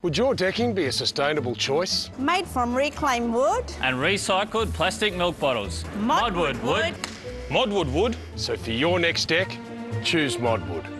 Would your decking be a sustainable choice? Made from reclaimed wood and recycled plastic milk bottles. ModWood wood. ModWood wood. So for your next deck, choose ModWood.